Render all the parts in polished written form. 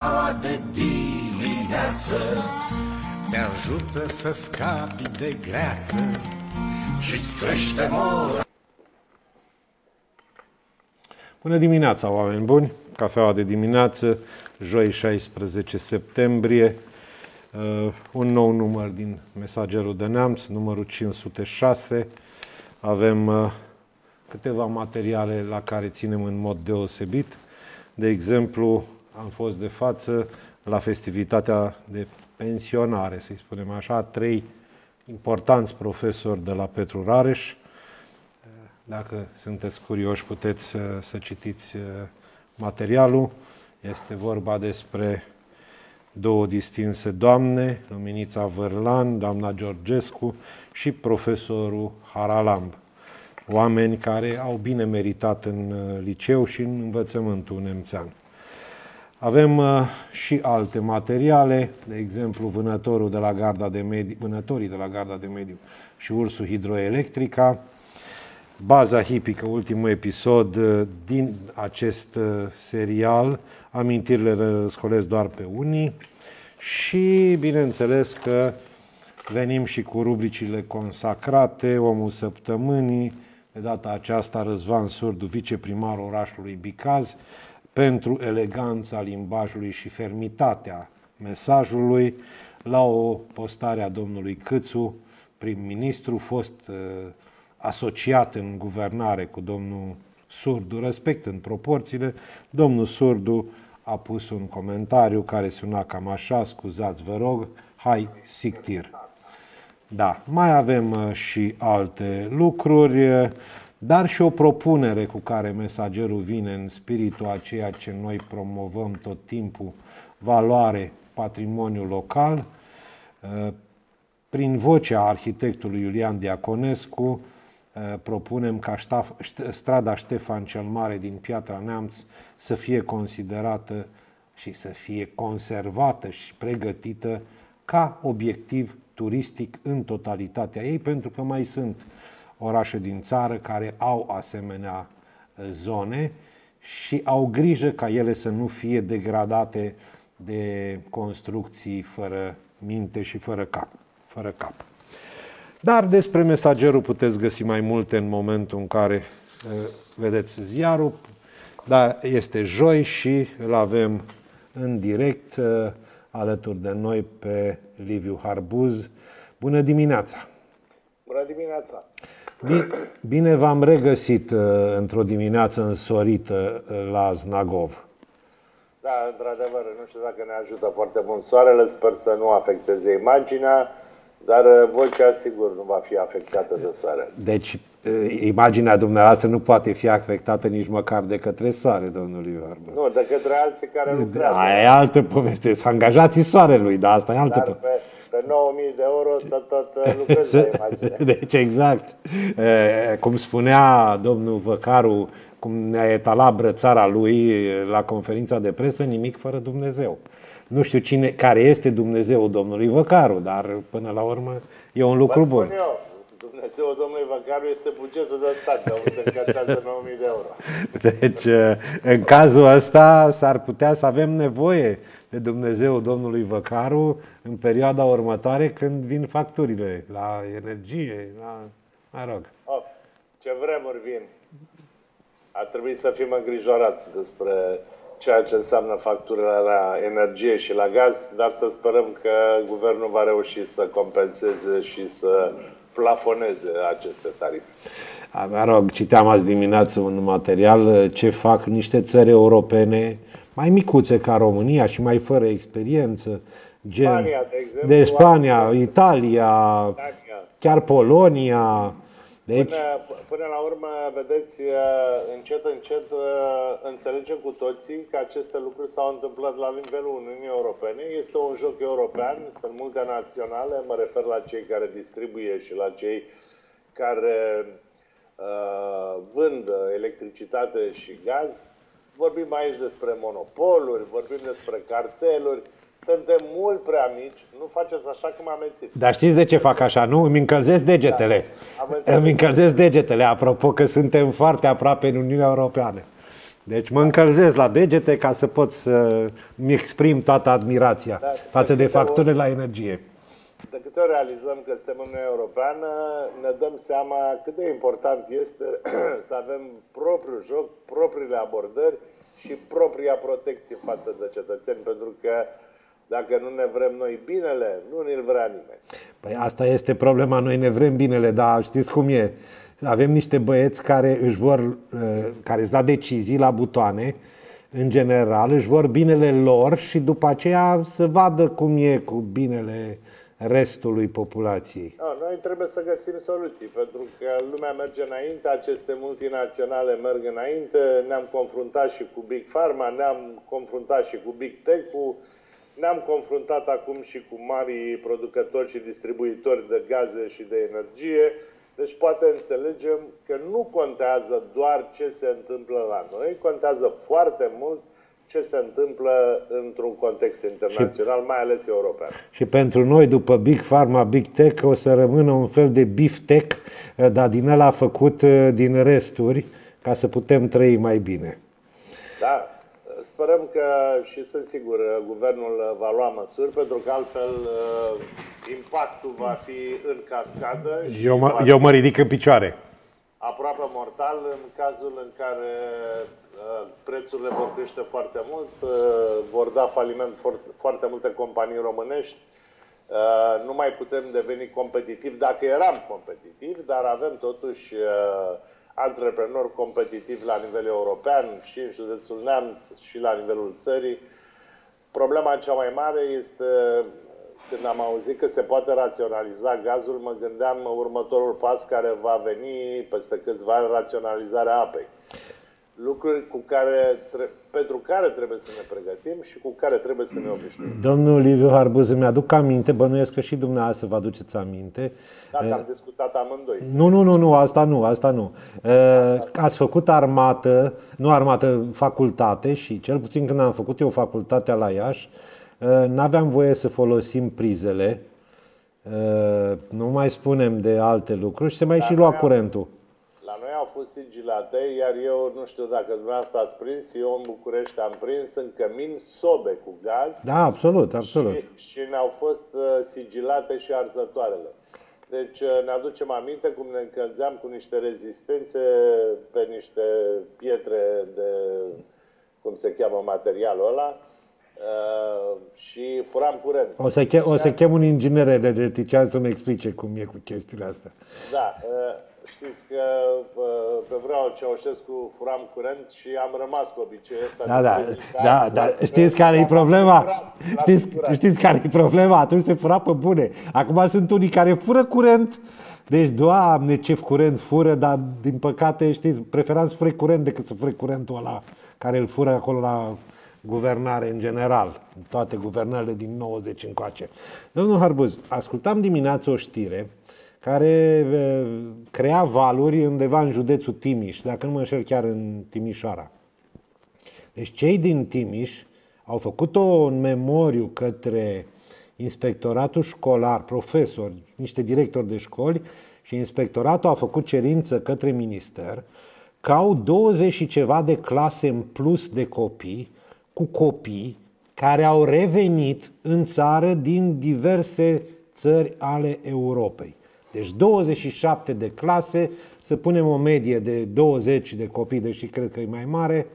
De dimineață te ajută să scapi de greață și-ți crește mora. Bună dimineața, oameni buni! Cafeaua de dimineață, joi 16 septembrie, un nou număr din Mesagerul de Neamț, numărul 506. Avem câteva materiale la care ținem în mod deosebit. De exemplu, am fost de față la festivitatea de pensionare, să-i spunem așa, 3 importanți profesori de la Petru Rareș. Dacă sunteți curioși, puteți să citiți materialul. Este vorba despre 2 distinse doamne, Luminița Vârlan, doamna Georgescu și profesorul Haralamb. Oameni care au bine meritat în liceu și în învățământul nemțean. Avem și alte materiale, de exemplu vânătorii de la Garda de Mediu și ursul hidroelectrica, baza hipică, ultimul episod din acest serial, amintirile le răscolesc doar pe unii și bineînțeles că venim și cu rubricile consacrate, Omul Săptămânii, de data aceasta Răzvan Surdu, viceprimarul orașului Bicaz, pentru eleganța limbajului și fermitatea mesajului, la o postare a domnului Câțu, prim-ministru, fost asociat în guvernare cu domnul Surdu, respectând proporțiile. Domnul Surdu a pus un comentariu care suna cam așa: scuzați, vă rog, hai, sictir. Da, mai avem și alte lucruri, dar și o propunere cu care Mesagerul vine în spiritul a ceea ce noi promovăm tot timpul, valoare, patrimoniu local. Prin vocea arhitectului Iulian Diaconescu propunem ca strada Ștefan cel Mare din Piatra Neamț să fie considerată și să fie conservată și pregătită ca obiectiv turistic în totalitatea ei, pentru că mai sunt orașe din țară care au asemenea zone și au grijă ca ele să nu fie degradate de construcții fără minte și fără cap. Dar despre Mesagerul puteți găsi mai multe în momentul în care vedeți ziarul, dar este joi și îl avem în direct alături de noi pe Liviu Harbuz. Bună dimineața! Bună dimineața! Bine v-am regăsit într-o dimineață însorită la Znagov. Da, într-adevăr, nu știu dacă ne ajută foarte mult soarele, sper să nu afecteze imaginea, dar vocea sigur nu va fi afectată de soare. Deci, imaginea dumneavoastră nu poate fi afectată nici măcar de către soare, domnul Harbuz. Nu, de către alții care lucrează. Aia e altă poveste, să angajații soarelui, dar asta e altă poveste. Pe 9.000 de euro să tot lucrezi la imagine. Deci exact. Cum spunea domnul Văcaru, cum ne-a etalat brățara lui la conferința de presă, nimic fără Dumnezeu. Nu știu care este Dumnezeul domnului Văcaru, dar până la urmă e un lucru bun. Eu, Dumnezeul domnului Văcaru este bugetul de stat, de unde încasează 9.000 de euro. Deci, în cazul ăsta s-ar putea să avem nevoie de Dumnezeul domnului Văcaru în perioada următoare, când vin facturile la energie, mă rog. Ce vremuri vin. Ar trebui să fim îngrijorați despre ceea ce înseamnă facturile la energie și la gaz, dar să sperăm că guvernul va reuși să compenseze și să plafoneze aceste tarife. Mă rog, citeam azi dimineață un material ce fac niște țări europene mai micuțe ca România și mai fără experiență, gen Spania, de exemplu, de Spania, Italia, chiar Polonia. Deci, până la urmă, vedeți, încet înțelegem cu toții că aceste lucruri s-au întâmplat la nivelul Uniunii Europene. Este un joc european, sunt multe naționale, mă refer la cei care distribuie și la cei care vând electricitate și gaz. Vorbim aici despre monopoluri, vorbim despre carteluri. Suntem mult prea mici, nu faceți așa cum am amețit. Dar știți de ce fac așa, nu? Îmi încălzesc degetele. Da, îmi încălzesc degetele, apropo că suntem foarte aproape în Uniunea Europeană. Deci mă încălzesc la degete ca să pot să-mi exprim toată admirația față de facturile la energie. De câte ori realizăm că suntem în Uniunea Europeană, ne dăm seama cât de important este să avem propriul joc, propriile abordări și propria protecție față de cetățeni, pentru că dacă nu ne vrem noi binele, nu ne-l vrea nimeni. Păi asta este problema, noi ne vrem binele, dar știți cum e? Avem niște băieți care îți da decizii la butoane, în general, își vor binele lor și după aceea să vadă cum e cu binele restului populației. Noi trebuie să găsim soluții, pentru că lumea merge înainte, aceste multinaționale merg înainte, ne-am confruntat și cu Big Pharma, ne-am confruntat și cu Big Tech-ul, ne-am confruntat acum și cu marii producători și distribuitori de gaze și de energie. Deci poate înțelegem că nu contează doar ce se întâmplă la noi, contează foarte mult ce se întâmplă într-un context internațional, mai ales european. Și pentru noi, după Big Pharma, Big Tech, o să rămână un fel de Beef Tech, dar din ăla făcut din resturi, ca să putem trăi mai bine. Da, sperăm că, și sunt sigur, guvernul va lua măsuri, pentru că altfel impactul va fi în cascadă. Eu mă ridic în picioare. Aproape mortal în cazul în care prețurile vor crește foarte mult, vor da faliment foarte multe companii românești, nu mai putem deveni competitivi, dacă eram competitivi, dar avem totuși antreprenori competitivi la nivel european și în județul Neamț și la nivelul țării. Problema cea mai mare este, când am auzit că se poate raționaliza gazul, mă gândeam următorul pas care va veni peste câțiva ani, raționalizarea apei. Lucruri pentru care trebuie să ne pregătim și cu care trebuie să ne obișnuim. Domnul Liviu Harbuz, îmi aduc aminte, bănuiesc că și dumneavoastră vă aduceți aminte. Dacă am discutat amândoi. Nu, asta nu. Ați făcut facultate și cel puțin când am făcut eu facultatea la Iași, n-aveam voie să folosim prizele, nu mai spunem de alte lucruri și se mai și lua curentul. La noi au fost sigilate, iar eu nu știu dacă dumneavoastră ați prins, eu în București am prins în cămin sobe cu gaz. Da, absolut. Și ne-au fost sigilate și arzătoarele. Deci ne aducem aminte cum ne încălzeam cu niște rezistențe pe niște pietre de, cum se cheamă materialul ăla, și furam curent. O să chem un inginer energetician să-mi explice cum e cu chestiile astea. Da, știți că pe vreau Ceaușescu furam curent și am rămas cu obiceiul ăsta. Da. Știți care e problema? Știți care e problema? Atunci se fura pe bune. Acum sunt unii care fură curent. Deci, Doamne, ce curent fură, dar din păcate, știți, preferam să fure curent decât să fure curentul ăla care îl fură acolo la guvernare în general, toate guvernările din 90 încoace. Domnul Harbuz, ascultam dimineața o știre care crea valuri undeva în județul Timiș, dacă nu mă înșel chiar în Timișoara. Deci cei din Timiș au făcut un memoriu către inspectoratul școlar, profesori, niște directori de școli, și inspectoratul a făcut cerință către minister că au 20 și ceva de clase în plus de copii, cu copii care au revenit în țară din diverse țări ale Europei. Deci 27 de clase, să punem o medie de 20 de copii, deși cred că e mai mare.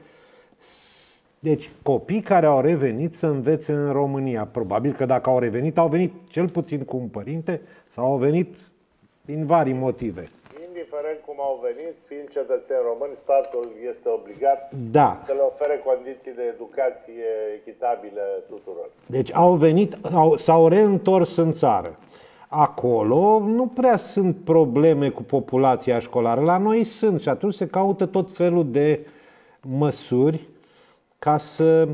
Deci copii care au revenit să învețe în România. Probabil că dacă au venit cel puțin cu un părinte sau au venit din vari motive. Indiferent cum au venit, fiind cetățeni români, statul este obligat să le ofere condiții de educație echitabile tuturor. Deci s-au reîntors în țară. Acolo nu prea sunt probleme cu populația școlară. La noi sunt și atunci se caută tot felul de măsuri ca să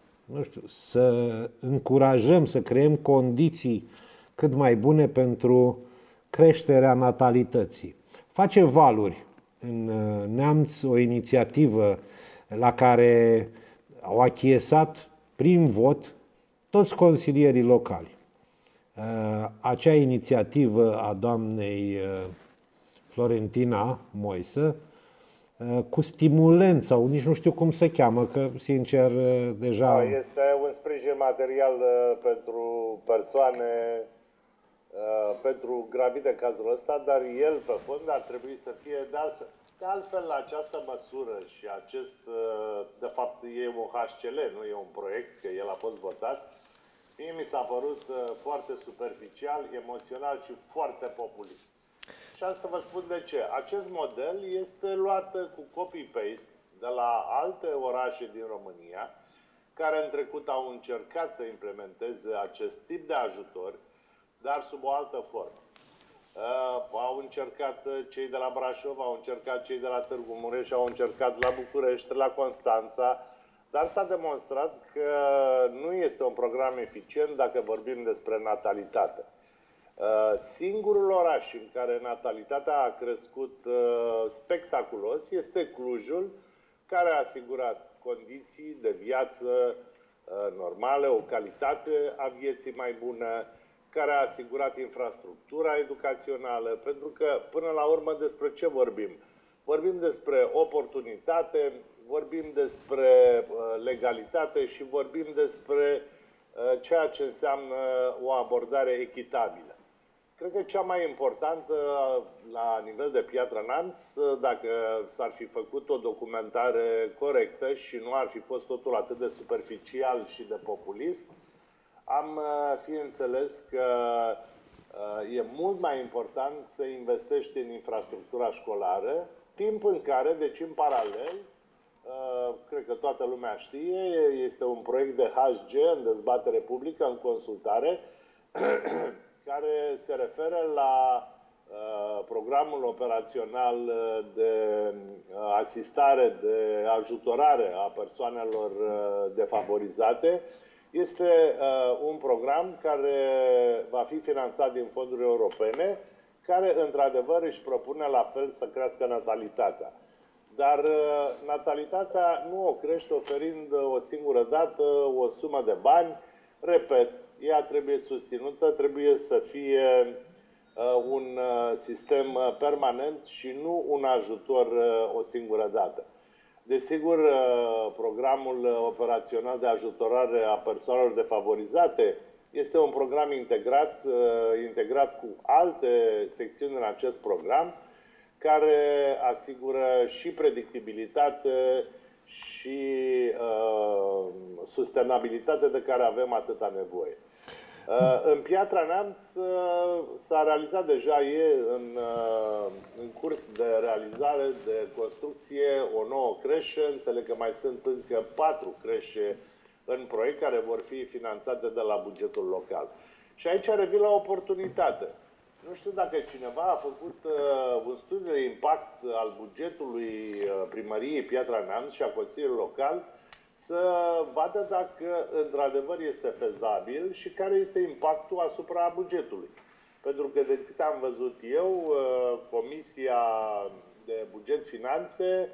încurajăm, să creăm condiții cât mai bune pentru creșterea natalității. Face valuri în Neamț o inițiativă la care au achiesat prin vot toți consilierii locali. Acea inițiativă a doamnei Florentina Moisă cu stimulent sau nici nu știu cum se cheamă, că sincer deja... Este un sprijin material pentru persoane, pentru gravide în cazul ăsta, dar el pe fond ar trebui să fie de altfel la această măsură și acest, de fapt e un HCL, nu e un proiect, că el a fost votat. Mie mi s-a părut foarte superficial, emoțional și foarte populist. Și am să vă spun de ce. Acest model este luat cu copy-paste de la alte orașe din România, care în trecut au încercat să implementeze acest tip de ajutor, dar sub o altă formă. Au încercat cei de la Brașov, au încercat cei de la Târgu Mureș, au încercat la București, la Constanța, dar s-a demonstrat că nu este un program eficient dacă vorbim despre natalitate. Singurul oraș în care natalitatea a crescut spectaculos este Clujul, care a asigurat condiții de viață normale, o calitate a vieții mai bună, care a asigurat infrastructura educațională, pentru că, până la urmă, despre ce vorbim? Vorbim despre oportunitate, vorbim despre legalitate și vorbim despre ceea ce înseamnă o abordare echitabilă. Cred că cea mai importantă la nivel de Piatra Neamț, dacă s-ar fi făcut o documentare corectă și nu ar fi fost totul atât de superficial și de populist, am fi înțeles că e mult mai important să investești în infrastructura școlară, timp în care, deci în paralel, cred că toată lumea știe, este un proiect de HG în dezbatere publică, în consultare, care se referă la programul operațional de asistare, de ajutorare a persoanelor defavorizate. Este un program care va fi finanțat din fonduri europene, care într-adevăr își propune la fel să crească natalitatea. Dar natalitatea nu o crește oferind o singură dată o sumă de bani. Repet, ea trebuie susținută, trebuie să fie un sistem permanent și nu un ajutor o singură dată. Desigur, programul operațional de ajutorare a persoanelor defavorizate este un program integrat cu alte secțiuni în acest program, care asigură și predictibilitate și sustenabilitate de care avem atâta nevoie. În Piatra Neamț s-a realizat deja, în curs de realizare, de construcție, o nouă creșă. Înțeleg că mai sunt încă 4 creșe în proiect care vor fi finanțate de la bugetul local. Și aici revin la oportunitate. Nu știu dacă cineva a făcut un studiu de impact al bugetului primăriei Piatra Neamț și a Consiliului Local să vadă dacă într-adevăr este fezabil și care este impactul asupra bugetului. Pentru că de cât am văzut eu, Comisia de Buget Finanțe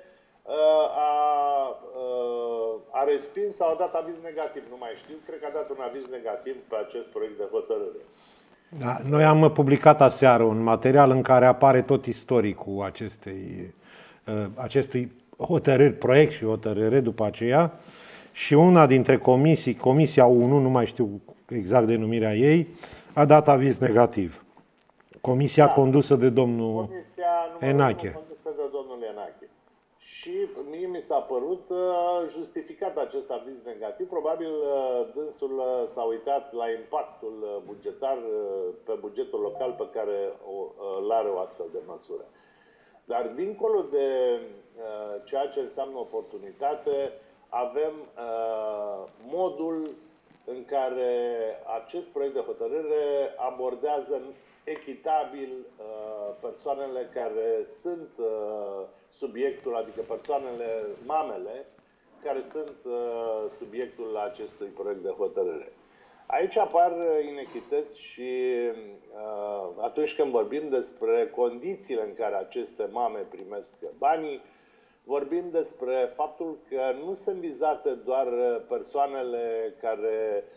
a respins sau a dat aviz negativ, nu mai știu, cred că a dat un aviz negativ pe acest proiect de hotărâre. Da, noi am publicat aseară un material în care apare tot istoricul acestui hotărâri, proiect și hotărâre după aceea, și una dintre comisii, Comisia 1, nu mai știu exact denumirea ei, a dat aviz negativ. Comisia condusă de domnul Enache. Condusă de domnul Enache. Și mie mi s-a părut justificat acest aviz negativ. Probabil dânsul s-a uitat la impactul bugetar pe bugetul local pe care îl are o astfel de măsură. Dar dincolo de ceea ce înseamnă oportunitate, avem modul în care acest proiect de hotărâre abordează echitabil persoanele care sunt subiectul, adică persoanele, mamele, care sunt subiectul acestui proiect de hotărâre. Aici apar inechități și atunci când vorbim despre condițiile în care aceste mame primesc banii, vorbim despre faptul că nu sunt vizate doar persoanele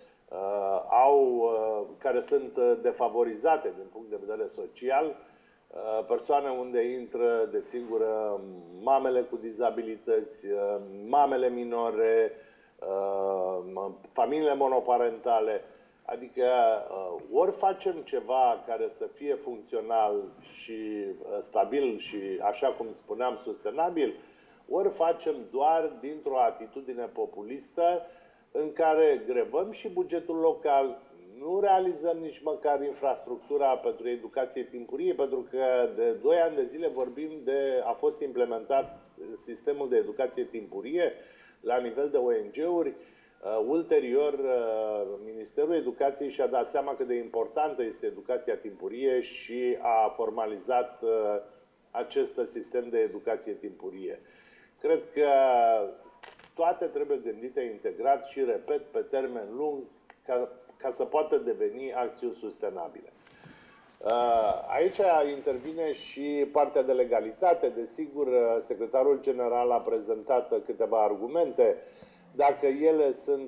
care sunt defavorizate din punct de vedere social, persoane unde intră, desigur, mamele cu dizabilități, mamele minore, familiile monoparentale. Adică ori facem ceva care să fie funcțional și stabil și, așa cum spuneam, sustenabil, ori facem doar dintr-o atitudine populistă în care grevăm și bugetul local, nu realizăm nici măcar infrastructura pentru educație timpurie, pentru că de 2 ani de zile vorbim a fost implementat sistemul de educație timpurie la nivel de ONG-uri. Ulterior, Ministerul Educației și-a dat seama cât de importantă este educația timpurie și a formalizat acest sistem de educație timpurie. Cred că toate trebuie gândite integrat și, repet, pe termen lung, ca să poată deveni acțiuni sustenabile. Aici intervine și partea de legalitate. Desigur, secretarul general a prezentat câteva argumente. Dacă ele sunt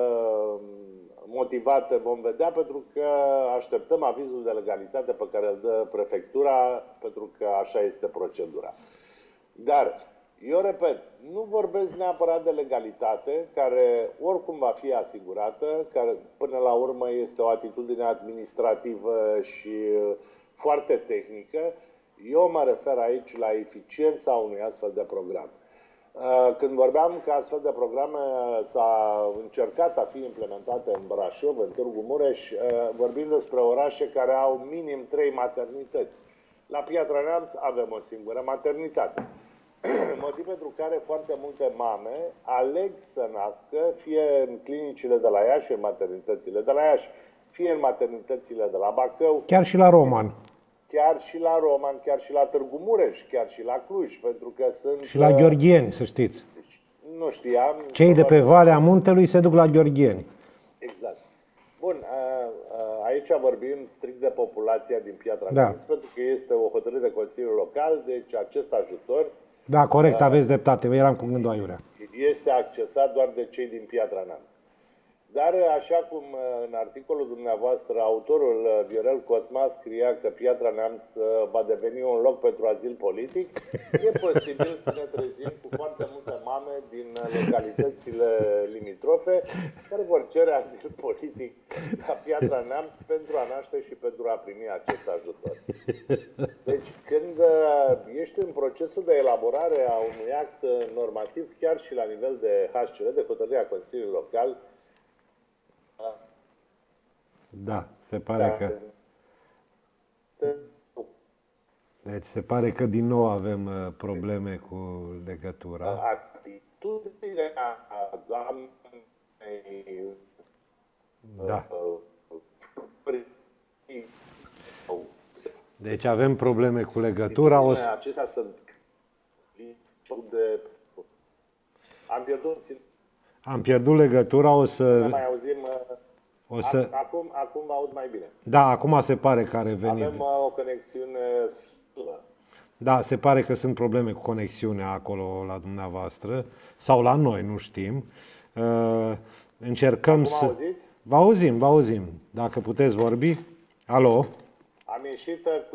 motivate, vom vedea, pentru că așteptăm avizul de legalitate pe care îl dă prefectura, pentru că așa este procedura. Dar, eu repet, nu vorbesc neapărat de legalitate, care oricum va fi asigurată, care până la urmă este o atitudine administrativă și foarte tehnică. Eu mă refer aici la eficiența unui astfel de program. Când vorbeam că astfel de programe s-a încercat a fi implementate în Brașov, în Târgu Mureș, vorbim despre orașe care au minim 3 maternități. La Piatra Neamț avem o singură maternitate. Motiv pentru care foarte multe mame aleg să nască fie în clinicile de la Iași, în maternitățile de la Iași, fie în maternitățile de la Bacău. Chiar și la Roman. Chiar și la Roman, chiar și la Târgu Mureș, chiar și la Cluj, pentru că sunt... Și la Gheorgheni, să știți. Nu știam. Cei de pe Valea Muntelui se duc la Gheorgheni. Exact. Bun, aici vorbim strict de populația din Piatra Neamț, pentru că este o hotărâre de Consiliul Local, deci acest ajutor... Da, corect, aveți dreptate, eram cu gândul aiurea. Este accesat doar de cei din Piatra Neamț. Dar, așa cum în articolul dumneavoastră, autorul Viorel Cosma scria că Piatra Neamț va deveni un loc pentru azil politic, e posibil să ne trezim cu foarte multe mame din localitățile limitrofe care vor cere azil politic la Piatra Neamț pentru a naște și pentru a primi acest ajutor. Deci, când ești în procesul de elaborare a unui act normativ, chiar și la nivel de HCR, de hotărârea Consiliului Local, da, se pare că... Deci se pare că din nou avem probleme cu legătura. Atitudinea doamnei... Da. Deci avem probleme cu legătura. Acestea sunt... Am pierdut legătura, o să... Mai auzim... Acum vă aud mai bine. Da, acum se pare că a revenit. Avem o conexiune slabă. Da, se pare că sunt probleme cu conexiunea acolo la dumneavoastră sau la noi, nu știm. Încercăm acum să... auziți? Vă auzim. Dacă puteți vorbi. Alo? Am ieșit cu...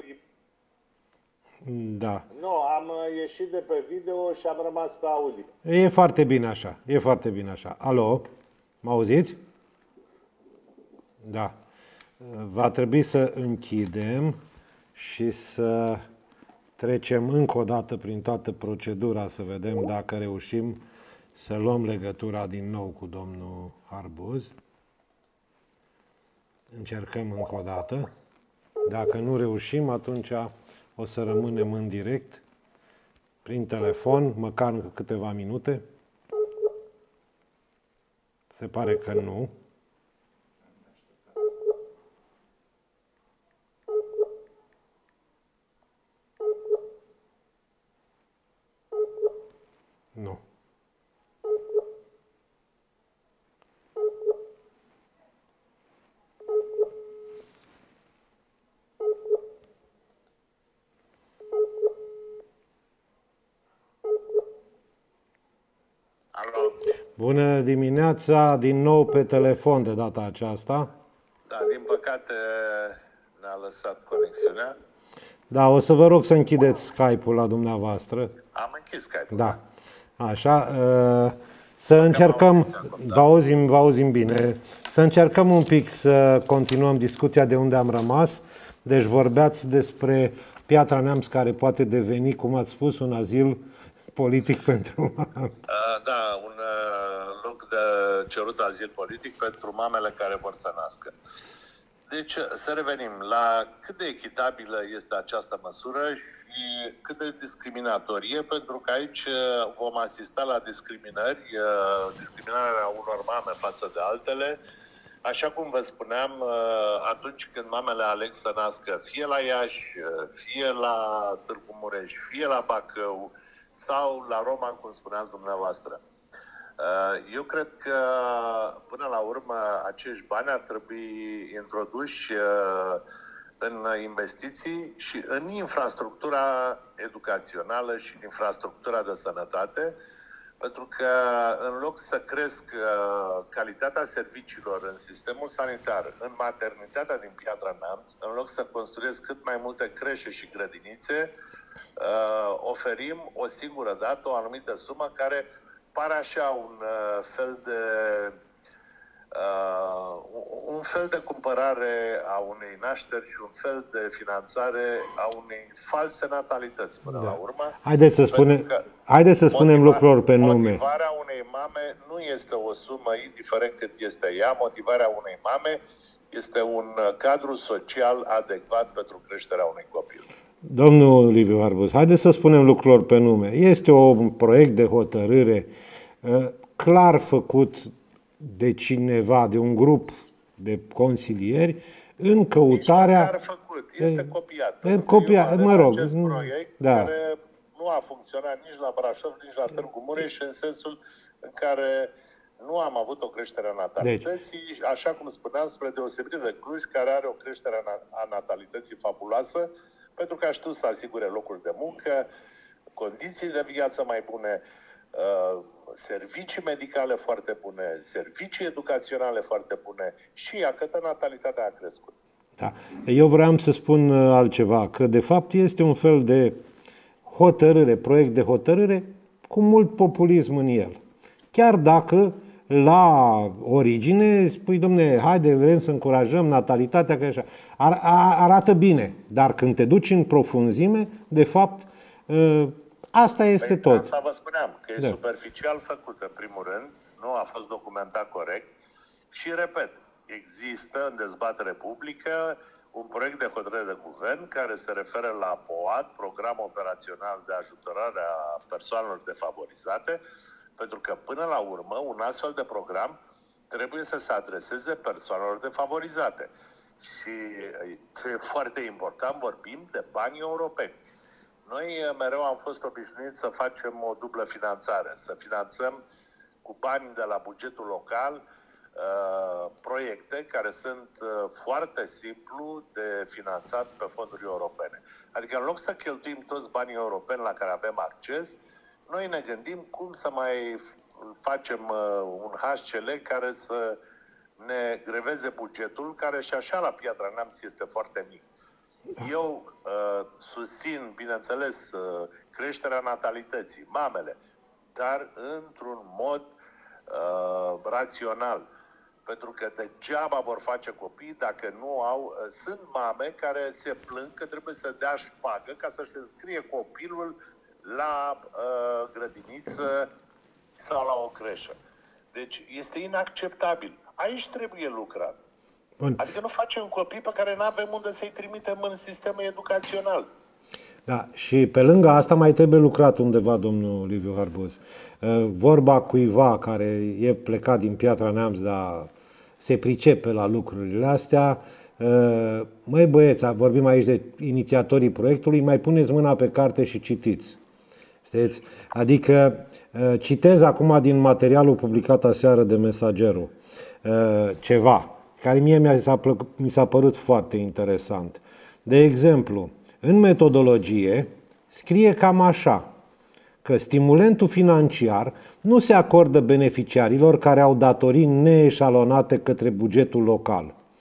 Da. Nu, am ieșit de pe video și am rămas pe audio. E foarte bine așa. E foarte bine așa. Alo? Mă auziți? Da. Va trebui să închidem și să trecem încă o dată prin toată procedura să vedem dacă reușim să luăm legătura din nou cu domnul Arbuz. Încercăm încă o dată. Dacă nu reușim, atunci o să rămânem în direct prin telefon, măcar încă câteva minute. Se pare că nu. Nu. Alo. Bună dimineața, din nou pe telefon de data aceasta. Da, din păcate ne-a lăsat conexiunea. Da, o să vă rog să închideți Skype-ul la dumneavoastră. Am închis Skype-ul. Da. Așa. Să încercăm, vă auzim bine, să încercăm un pic să continuăm discuția de unde am rămas. Deci vorbeați despre Piatra Neamț, care poate deveni, cum ați spus, un azil politic pentru mame. Da, un loc de cerut azil politic pentru mamele care vor să nască. Deci, să revenim la cât de echitabilă este această măsură și cât de discriminatorie, pentru că aici vom asista la discriminarea unor mame față de altele. Așa cum vă spuneam, atunci când mamele aleg să nască fie la Iași, fie la Târgu Mureș, fie la Bacău sau la Roman, cum spuneați dumneavoastră. Eu cred că, până la urmă, acești bani ar trebui introduși în investiții și în infrastructura educațională și în infrastructura de sănătate, pentru că în loc să cresc calitatea serviciilor în sistemul sanitar, în maternitatea din Piatra Neamț, în loc să construiesc cât mai multe creșe și grădinițe, oferim o singură dată o anumită sumă care pare așa un fel de cumpărare a unei nașteri și un fel de finanțare a unei false natalități până la urmă. Haideți să spunem lucrurilor pe nume. Motivarea unei mame nu este o sumă, indiferent cât este ea. Motivarea unei mame este un cadru social adecvat pentru creșterea unui copil. Domnul Liviu Harbuz, haideți să spunem lucrurilor pe nume. Este un proiect de hotărâre clar făcut de cineva, de un grup de consilieri, în căutarea... Nici măcar făcut, este copiat. Copiat, mă rog. Acest proiect care nu a funcționat nici la Brașov, nici la Târgu Mureș, în sensul în care nu am avut o creștere a natalității, așa cum spuneam, spre deosebire de Cluj, care are o creștere a natalității fabuloasă, pentru că a știut să asigure locuri de muncă, condiții de viață mai bune, servicii medicale foarte bune, servicii educaționale foarte bune și iată natalitatea a crescut. Da. Eu vreau să spun altceva, că de fapt este un fel de hotărâre, proiect de hotărâre cu mult populism în el. Chiar dacă la origine spui, domne, haide, vrem să încurajăm natalitatea, că așa. Arată bine, dar când te duci în profunzime, de fapt, asta este tot. Asta vă spuneam, că e superficial făcut, în primul rând, nu a fost documentat corect și, repet, există în dezbatere publică un proiect de hotărâre de guvern care se referă la POAD, Program Operațional de Ajutorare a Persoanelor Defavorizate, pentru că, până la urmă, un astfel de program trebuie să se adreseze persoanelor defavorizate. Și ce e foarte important, vorbim de bani europeni. Noi mereu am fost obișnuiți să facem o dublă finanțare, să finanțăm cu bani de la bugetul local proiecte care sunt foarte simplu de finanțat pe fonduri europene. Adică în loc să cheltuim toți banii europeni la care avem acces, noi ne gândim cum să mai facem un HCL care să ne greveze bugetul, care și așa la Piatra Neamț este foarte mic. Eu susțin, bineînțeles, creșterea natalității, mamele, dar într-un mod rațional. Pentru că degeaba vor face copii dacă nu au... Sunt mame care se plâng că trebuie să dea șpagă ca să-și înscrie copilul la grădiniță sau la o creșă. Deci este inacceptabil. Aici trebuie lucrat. Bun. Adică nu facem copii pe care nu avem unde să-i trimitem în sistemul educațional. Da, și pe lângă asta mai trebuie lucrat undeva, domnul Liviu Harbuz. Vorba cuiva care e plecat din Piatra Neamț, dar se pricepe la lucrurile astea. Măi băieți, vorbim aici de inițiatorii proiectului, mai puneți mâna pe carte și citiți. Știți? Adică citez acum din materialul publicat aseară de Mesagerul ceva care mie mi s-a părut foarte interesant. De exemplu, în metodologie scrie cam așa, că stimulentul financiar nu se acordă beneficiarilor care au datorii neeșalonate către bugetul local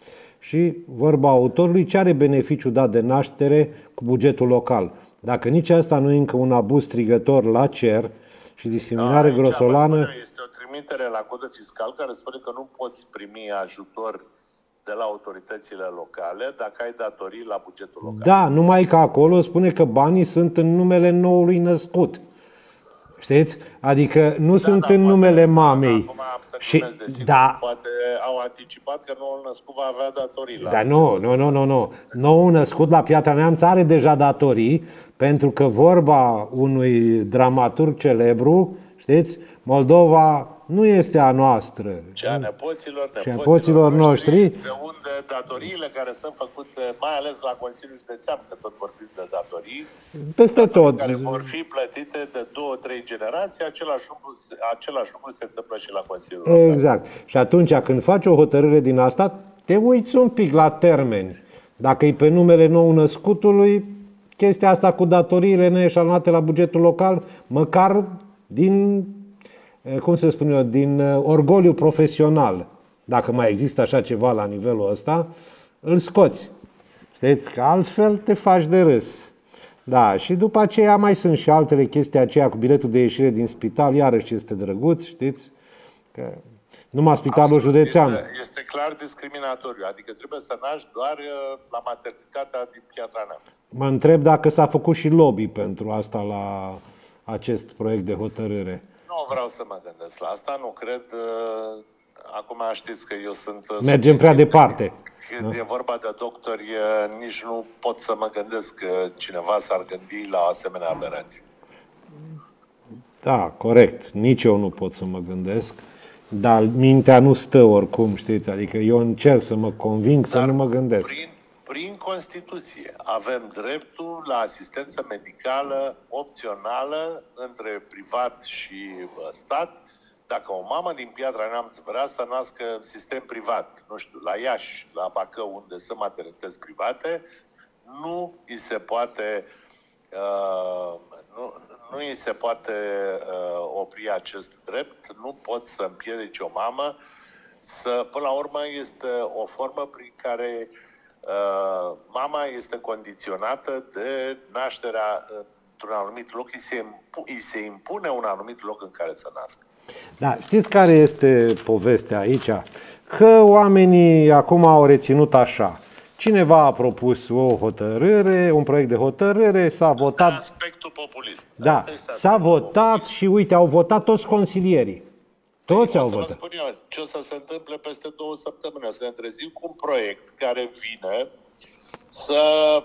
Și vorba autorului, ce are beneficiu dat de naștere cu bugetul local? Dacă nici asta nu e încă un abuz strigător la cer și discriminare grosolană... Este o trimitere la codul fiscal care spune că nu poți primi ajutor de la autoritățile locale dacă ai datorii la bugetul local. Da, numai că acolo spune că banii sunt în numele noului născut. Știți? Adică nu sunt în numele mamei. Acum și da, poate au anticipat că noul născut va avea datorii. Da, nu. Noul născut la Piatra Neamț are deja datorii, pentru că vorba unui dramaturg celebru, știți, Moldova nu este a noastră. Ci a nepoților noștri. De unde datoriile care sunt făcute, mai ales la Consiliul Județean, că tot vorbim de datorii, peste tot, care vor fi plătite de 2-3 generații, același lucru se întâmplă și la Consiliul. Exact. Și atunci când faci o hotărâre din asta, te uiți un pic la termeni. Dacă e pe numele nou născutului, chestia asta cu datoriile neeșalonate la bugetul local, măcar din, cum să spun eu, din orgoliu profesional, dacă mai există așa ceva la nivelul ăsta, îl scoți. Știți? Că altfel te faci de râs. Da, și după aceea mai sunt și altele chestii aceea cu biletul de ieșire din spital, iarăși este drăguț, știți? Că numai spitalul județean. Este clar discriminatoriu, adică trebuie să naști doar la maternitatea din Piatra Neamț. Mă întreb dacă s-a făcut și lobby pentru asta la acest proiect de hotărâre. Nu vreau să mă gândesc la asta, nu cred. Acum știți că eu sunt... Mergem prea departe. Când e vorba de doctori, nici nu pot să mă gândesc că cineva s-ar gândi la o asemenea aberație. Da, corect. Nici eu nu pot să mă gândesc. Dar mintea nu stă oricum, știți? Adică eu încerc să mă conving să nu mă gândesc. Prin Constituție avem dreptul la asistență medicală opțională între privat și stat. Dacă o mamă din Piatra Neamț vrea să nască în sistem privat, nu știu, la Iași, la Bacău, unde sunt maternități private, nu îi se poate, nu îi se poate opri acest drept, nu pot să împiedici o mamă să, până la urmă, este o formă prin care mama este condiționată de nașterea într-un anumit loc, îi se impune un anumit loc în care să nască. Da, știți care este povestea aici? Că oamenii acum au reținut așa. Cineva a propus o hotărâre, un proiect de hotărâre, s-a votat... aspectul populist. Da, s-a votat și uite, au votat toți consilierii. Toți au votat. Vă spun eu ce o să se întâmple peste 2 săptămâni. O să ne trezim cu un proiect care vine să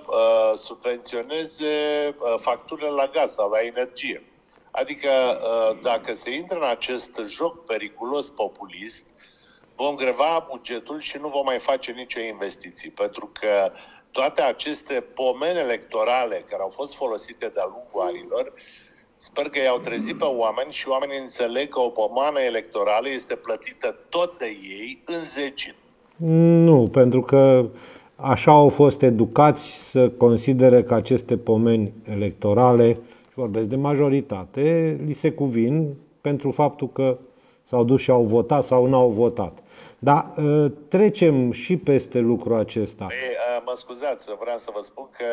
subvenționeze facturile la gaz sau la energie. Adică dacă se intră în acest joc periculos populist, vom greva bugetul și nu vom mai face nicio investiție. Pentru că toate aceste pomeni electorale care au fost folosite de-a lungul anilor, sper că i-au trezit pe oameni și oamenii înțeleg că o pomană electorală este plătită tot de ei în zecimi. Nu, pentru că așa au fost educați să considere că aceste pomeni electorale, vorbesc de majoritate, li se cuvin pentru faptul că s-au dus și au votat sau n-au votat. Dar trecem și peste lucrul acesta. Mă scuzați, vreau să vă spun că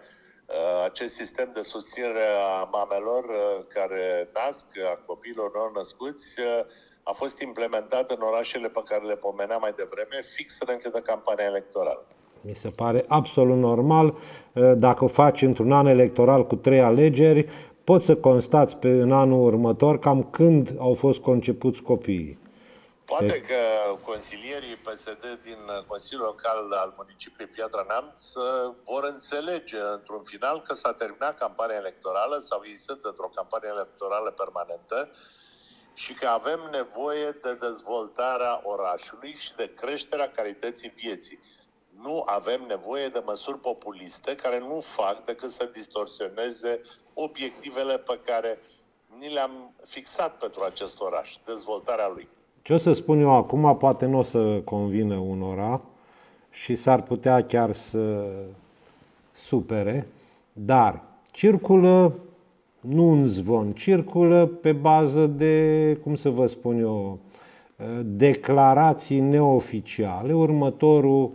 acest sistem de susținere a mamelor care nasc, a copiilor nou-născuți, a fost implementat în orașele pe care le pomeneam mai devreme, fix înainte de campania electorală. Mi se pare absolut normal. Dacă o faci într-un an electoral cu 3 alegeri, poți să constați în anul următor cam când au fost concepuți copiii. Poate că consilierii PSD din Consiliul Local al municipiului Piatra Neamț vor înțelege într-un final că s-a terminat campania electorală sau ei sunt într-o campanie electorală permanentă și că avem nevoie de dezvoltarea orașului și de creșterea calității vieții. Nu avem nevoie de măsuri populiste care nu fac decât să distorsioneze obiectivele pe care ni le-am fixat pentru acest oraș, dezvoltarea lui. Ce o să spun eu acum poate nu o să convină unora și s-ar putea chiar să supere, dar circulă, nu în zvon, circulă pe bază de, cum să vă spun eu, declarații neoficiale, următorul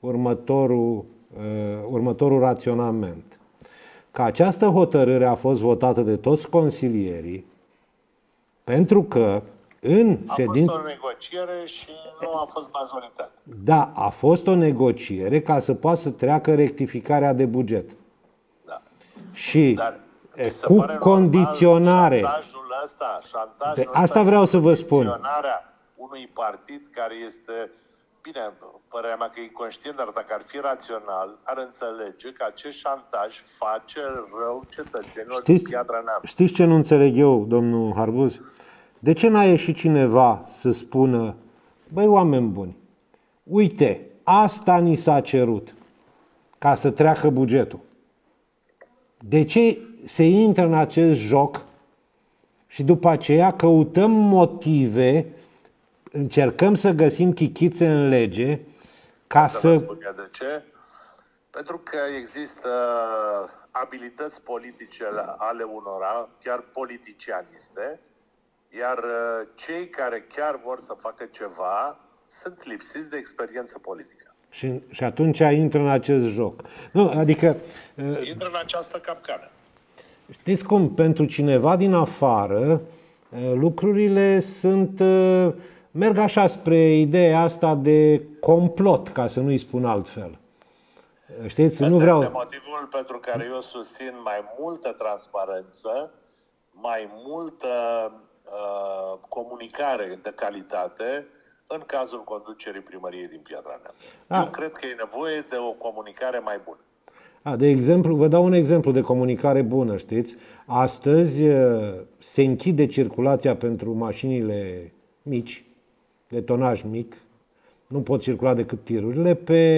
următorul raționament. Că această hotărâre a fost votată de toți consilierii pentru că a fost o negociere și nu a fost majoritate. Da, a fost o negociere ca să poată să treacă rectificarea de buget. Da. Și cu condiționare. Șantajul asta vreau să vă spun. Condiționarea unui partid care este, bine, părerea mea că e inconștient, dar dacă ar fi rațional, ar înțelege că acest șantaj face rău cetățenilor din Piatra Neamț. Știți ce nu înțeleg eu, domnul Harbuz? De ce n-a ieșit cineva să spună, băi, oameni buni, uite, asta ni s-a cerut ca să treacă bugetul. De ce se intră în acest joc și după aceea căutăm motive, încercăm să găsim chichițe în lege ca să... Vă spun eu de ce? Pentru că există abilități politice ale unora, chiar politicianiste, iar cei care chiar vor să facă ceva sunt lipsiți de experiență politică. Și atunci intră în acest joc. Nu, adică... Intră în această capcană. Știți cum? Pentru cineva din afară, lucrurile merg așa spre ideea asta de complot, ca să nu-i spun altfel. Știți? Asta este motivul pentru care eu susțin mai multă transparență, mai multă comunicare de calitate în cazul conducerii primăriei din Piatra Neamț. Eu cred că e nevoie de o comunicare mai bună. De exemplu, vă dau un exemplu de comunicare bună, știți? Astăzi se închide circulația pentru mașinile mici, de tonaj mic, nu pot circula decât tirurile,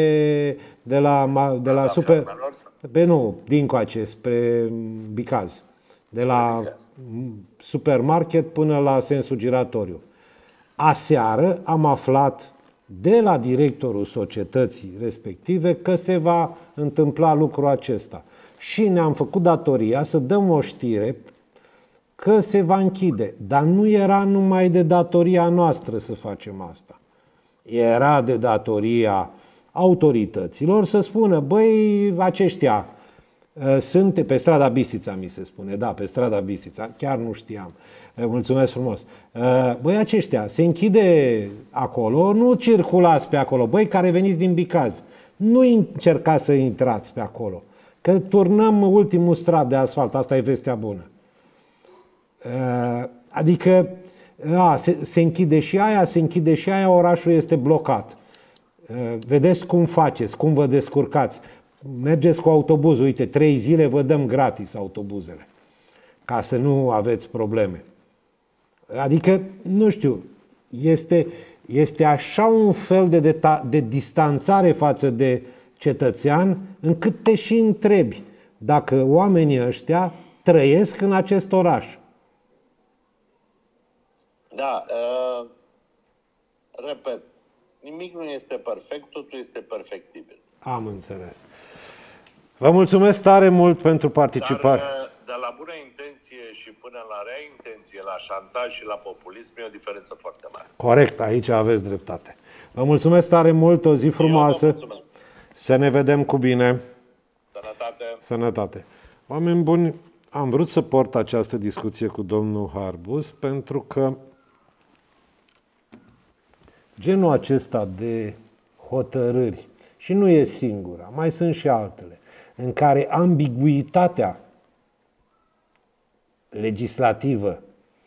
dincoace, spre Bicaz. De la supermarket până la sensul giratoriu. Aseară am aflat de la directorul societății respective că se va întâmpla lucrul acesta. Și ne-am făcut datoria să dăm o știre că se va închide. Dar nu era numai de datoria noastră să facem asta. Era de datoria autorităților să spună, băi, aceștia sunt pe strada Bistrița, mi se spune. Da, pe strada Bistrița. Chiar nu știam. Mulțumesc frumos. Băi, aceștia, se închide acolo, nu circulați pe acolo. Băi, care veniți din Bicaz, nu încercați să intrați pe acolo. Că turnăm ultimul strat de asfalt. Asta e vestea bună. Adică, se închide și aia, orașul este blocat. Vedeți cum faceți, cum vă descurcați. Mergeți cu autobuzul, uite, 3 zile vă dăm gratis autobuzele, ca să nu aveți probleme. Adică, nu știu, este așa un fel de distanțare față de cetățean, încât te și întrebi dacă oamenii ăștia trăiesc în acest oraș. Da, repet, nimic nu este perfect, totul este perfectibil. Am înțeles. Vă mulțumesc tare mult pentru participare. Dar de la bună intenție și până la rea intenție, la șantaj și la populism, e o diferență foarte mare. Corect, aici aveți dreptate. Vă mulțumesc tare mult, o zi frumoasă. Să ne vedem cu bine. Sănătate. Sănătate. Oameni buni, am vrut să port această discuție cu domnul Harbuz pentru că genul acesta de hotărâri, și nu e singura, mai sunt și altele, în care ambiguitatea legislativă,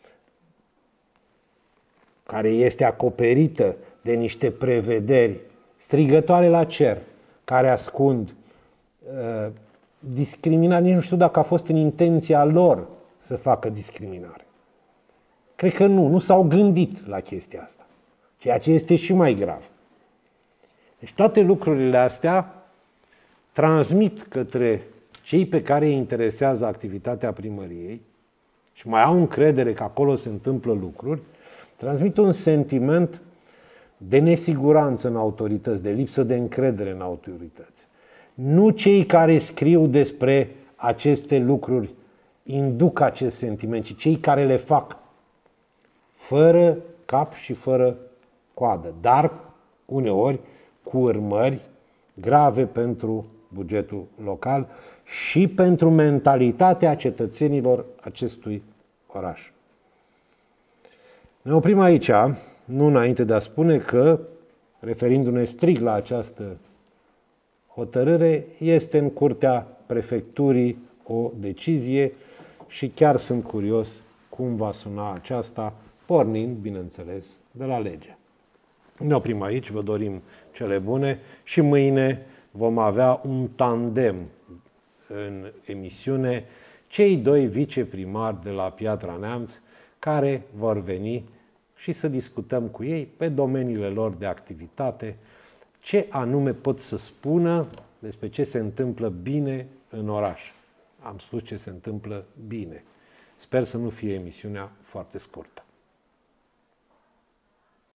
care este acoperită de niște prevederi strigătoare la cer, care ascund discriminare, nici nu știu dacă a fost în intenția lor să facă discriminare. Cred că nu s-au gândit la chestia asta, ceea ce este și mai grav. Deci toate lucrurile astea transmit către cei pe care îi interesează activitatea primăriei și mai au încredere că acolo se întâmplă lucruri, transmit un sentiment de nesiguranță în autorități, de lipsă de încredere în autorități. Nu cei care scriu despre aceste lucruri induc acest sentiment, ci cei care le fac fără cap și fără coadă, dar uneori cu urmări grave pentru bugetul local și pentru mentalitatea cetățenilor acestui oraș. Ne oprim aici, nu înainte de a spune că, referindu-ne strict la această hotărâre, este în curtea prefecturii o decizie și chiar sunt curios cum va suna aceasta, pornind, bineînțeles, de la lege. Ne oprim aici, vă dorim cele bune și mâine vom avea un tandem în emisiune, cei doi viceprimari de la Piatra Neamț, care vor veni și să discutăm cu ei pe domeniile lor de activitate, ce anume pot să spună despre ce se întâmplă bine în oraș. Am spus ce se întâmplă bine. Sper să nu fie emisiunea foarte scurtă.